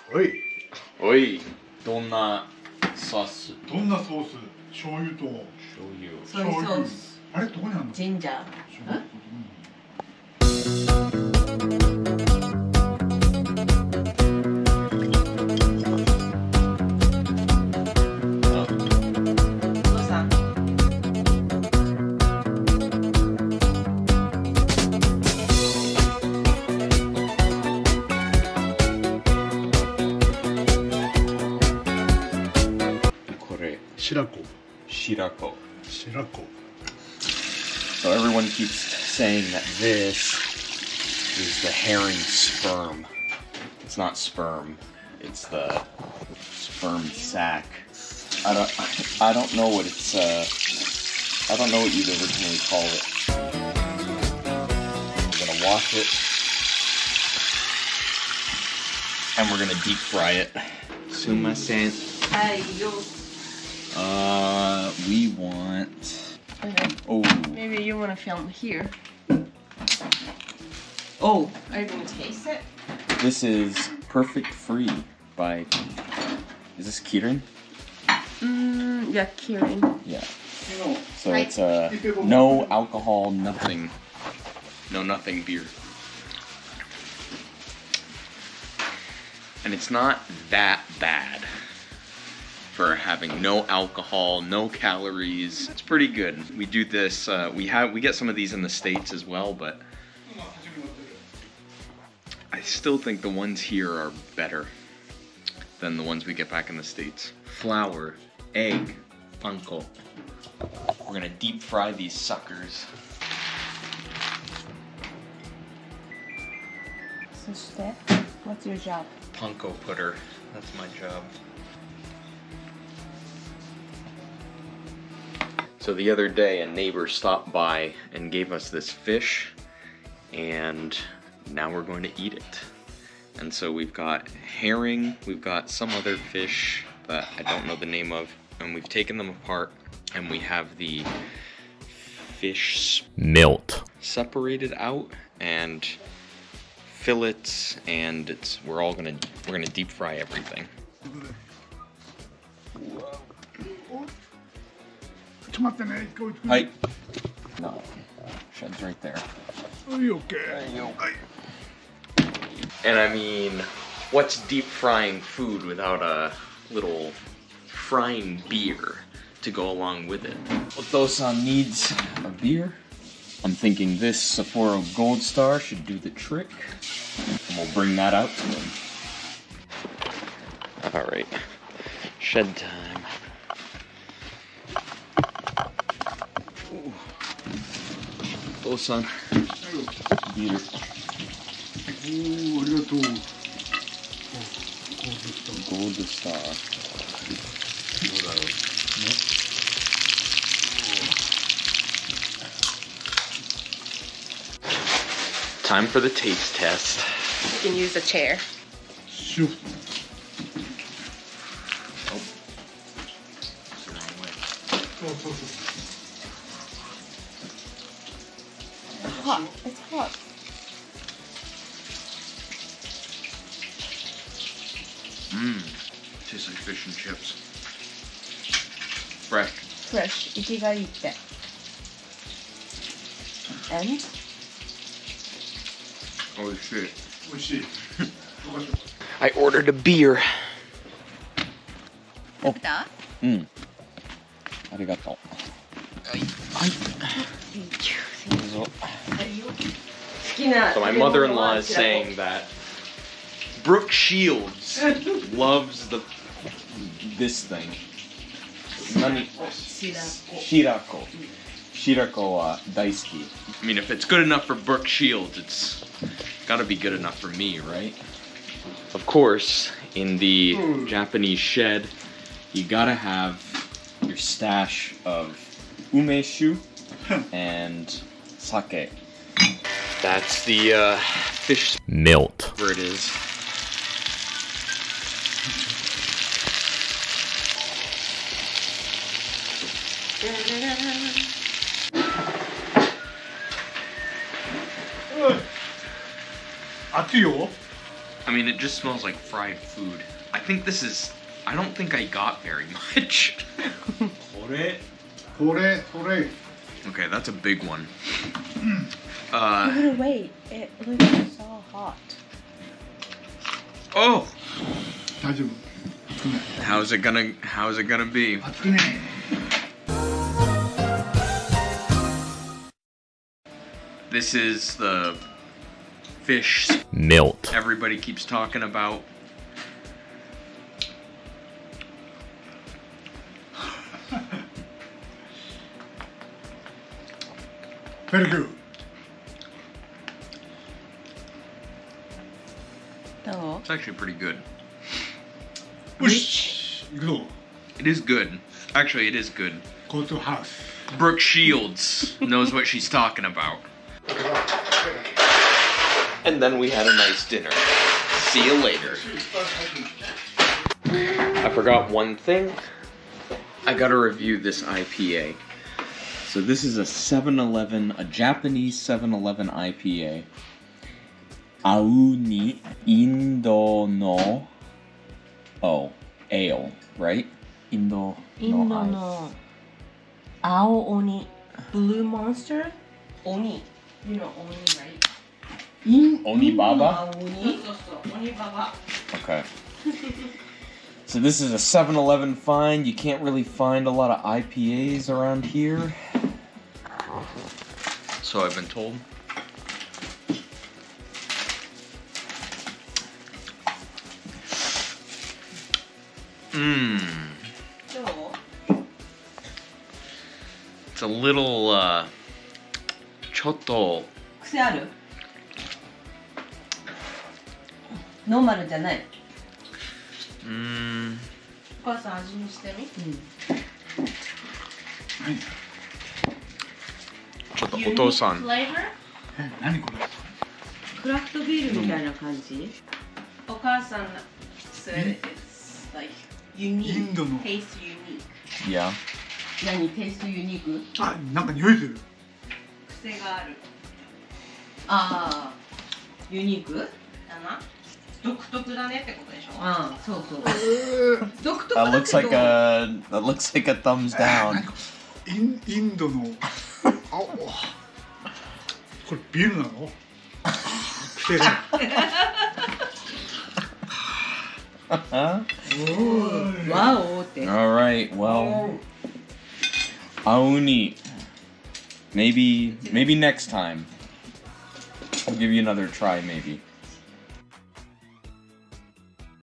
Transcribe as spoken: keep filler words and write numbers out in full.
おいおい、どんなソース？ どんなソース？醤油と醤油。 ソイソース。 あれどこにあるの？ ジンジャー。 白子。 白子。 白子。 So everyone keeps saying that this is the herring sperm. It's not sperm. It's the sperm sac. I don't. I don't know what it's. Uh, I don't know what you'd originally call it. We're gonna wash it, and we're gonna deep fry it. Sumimasen. Uh, we want. Okay. Oh. Maybe you want to film here. Oh, are you gonna taste it? This is Perfect Free by. Is this Kirin? Mm, yeah, Kirin. Yeah. So it's uh, no alcohol, nothing. No nothing beer. And it's not that bad for having no alcohol, no calories. It's pretty good. We do this, uh, we have, we get some of these in the States as well, but I still think the ones here are better than the ones we get back in the States. Flour, egg, panko. We're gonna deep fry these suckers. So, what's your job? Panko putter. That's my job. So the other day, a neighbor stopped by and gave us this fish, and now we're going to eat it. And so we've got herring, we've got some other fish that I don't know the name of, and we've taken them apart, and we have the fish milt separated out, and fillets, and it's we're all gonna we're gonna deep fry everything. Hi. No, shed's right there. Are you okay? There you go. And I mean, what's deep frying food without a little frying beer to go along with it? Oto-san needs a beer. I'm thinking this Sapporo Gold Star should do the trick, and we'll bring that out to him. All right, shed time. Oto-san, beer. Oh, arigatou. Gold Star. Time for the taste test. You can use a chair. Shoot. Oh. It's hot. It's hot. Mmm. Tastes like fish and chips. Fresh. Fresh. Ikigaite. And? Oh shit. Oh, I ordered a beer. Oh. Mm. Arigato. So my mother-in-law is saying that Brooke Shields loves the this thing. Nani? Shirako. Shirako wa daisuki. I mean, if it's good enough for Brooke Shields, it's gotta be good enough for me, right? Of course, in the Japanese shed, you gotta have your stash of umeshu and sake. That's the uh, fish milt. Where it is. I mean, it just smells like fried food. I think this is... I don't think I got very much. Kore, kore, kore. Okay, that's a big one. You Uh, gotta wait. It looks so hot. oh! 大丈夫。熱くない。 How's it gonna, how's it gonna be? 熱くない。 This is the fish Milt. everybody keeps talking about. Very good. どう It's actually pretty good. よし。行くぞ。 It is good. Actually, it is good. Go to house. Brooke Shields knows what she's talking about. And then we had a nice dinner. See you later. I forgot one thing. I gotta review this I P A. So this is a seven eleven, a Japanese seven eleven I P A. Auni Indo no Oh, ale, right? Indo インドの青鬼 Blue Monster 鬼 You know 鬼 right? イン Oni Baba? インドの鬼そうそうそう鬼ババ Okay. So this is a seven eleven find. You can't really find a lot of I P As around here. So I've been told. Mmm. どう It's a little, uh, ちょっと癖あるノーマルじゃない Mmm. お母さん味見してみ何？ ちょっとお父さん。 フレーバーえ、何これ？ クラフトビールみたいな感じお母さん said it's like イン unique ドの。 taste unique Yeah. 何テイストユニークあ、なんか匂いする。 癖があるああユニークだな独特だねってことでしょああそうそう独特だ That けど looks like a that looks like a thumbs down. インインドの。あ、おこれビールなの？癖が。 Huh? わおって All right. Well, Auni. Maybe maybe next time. I'll give you another try maybe.